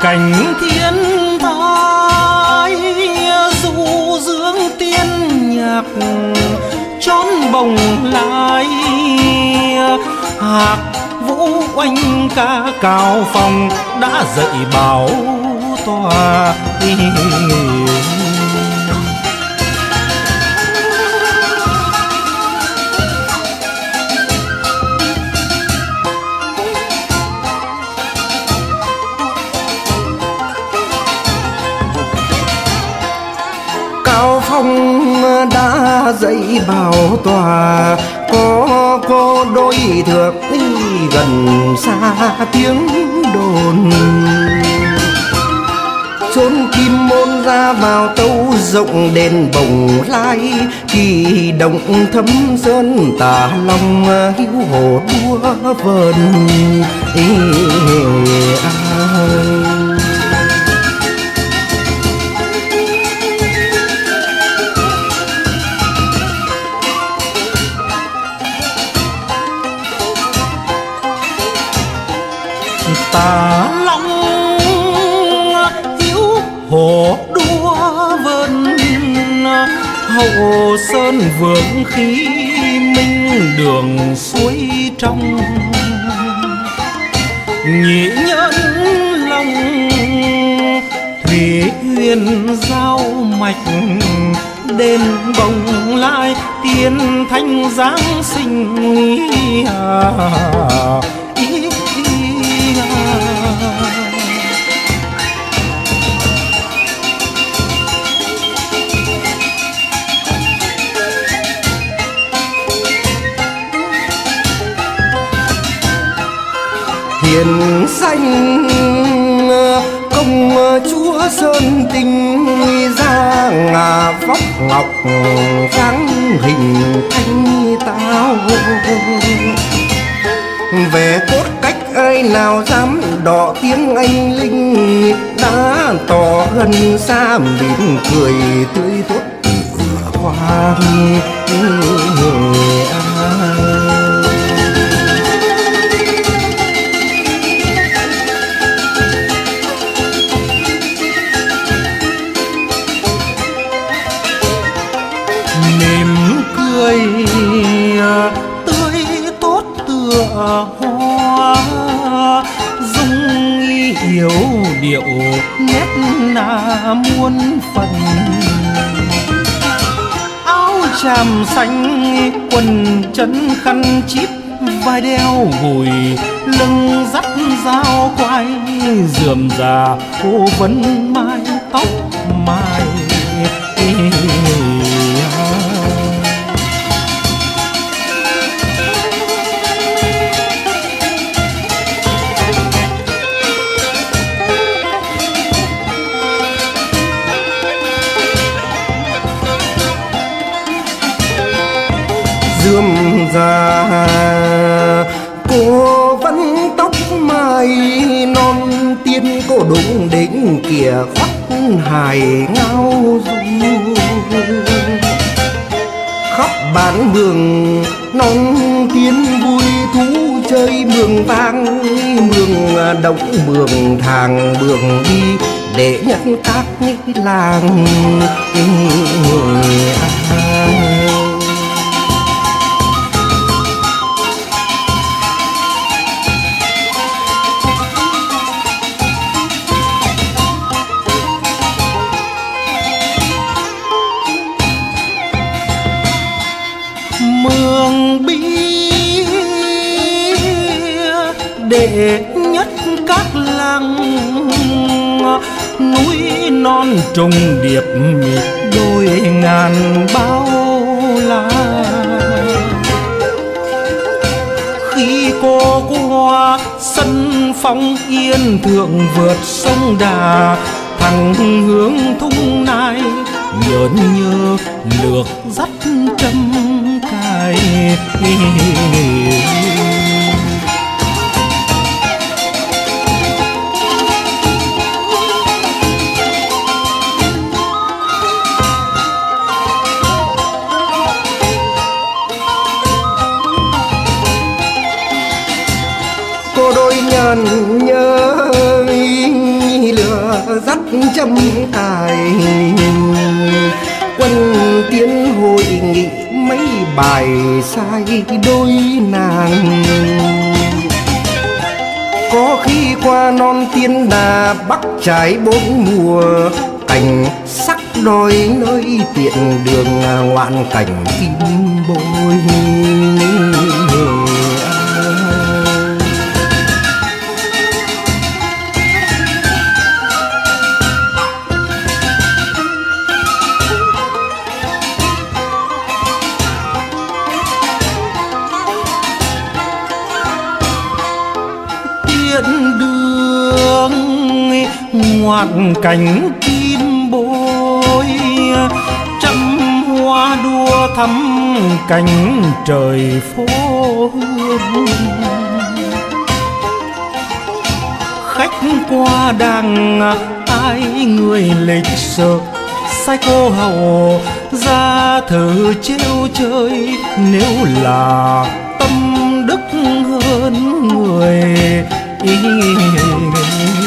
cảnh thiên thái du dương tiên nhạc trón bồng lai, hạc vũ oanh ca cao phong đã dậy bảo tòa. Cao phong đã dậy bảo tòa, có đôi thước gần xa tiếng đồn. Chốn kim môn ra vào tâu rộng đền bồng lai, kỳ động thấm sơn tả long hữu hồ đua vờn. Tả long hiếu hồ đua vân, hậu sơn vượng khí minh đường suối trong. Nhị nhân long thủy huyền giao mạch, đền bồng lai tiên thanh giáng sinh. Hiền xanh công chúa sơn tinh, ra ngà vóc ngọc dáng hình thanh tao. Về cốt cách ai nào dám đọ tiếng anh linh, đã tỏ gần xa mỉm cười tươi tốt hoa. Mỉm cười tươi tốt tựa hoa, dung hiểu điệu nét na muôn phần. Áo tràm xanh quần chân khăn chíp, vai đeo gùi lưng dắt dao quai, rườm rà cô vấn mái tóc mai. Rườm rà cô vẫn tóc mai non, tiên cô đúng đỉnh kìa khoác hài ngao du. Khắp bán mường non tiên vui thú chơi mường vang, mường động mường thàng mường đi để nhất các làng. Mường bi đệ nhất các làng, núi non trùng điệp đôi ngàn bao la. Khi cô qua sân phong yên thượng vượt sông Đà, thẳng hướng thung nai nhớn nhơ lược dắt trâm cài. Cô đôi nhàn nhớ dắt châm cài. Quân tiến hội nghị mấy bài sai đôi nàng. Có khi qua non tiên đà bắc trái bốn mùa, cảnh sắc đôi nơi tiện đường ngoạn cảnh kim bôi. Ngoạt cảnh kim bôi, trăm hoa đua thắm cảnh trời phố hương. Khách qua đang ai người lịch sự, sai cô hầu ra thử trêu chơi. Nếu là tâm đức hơn người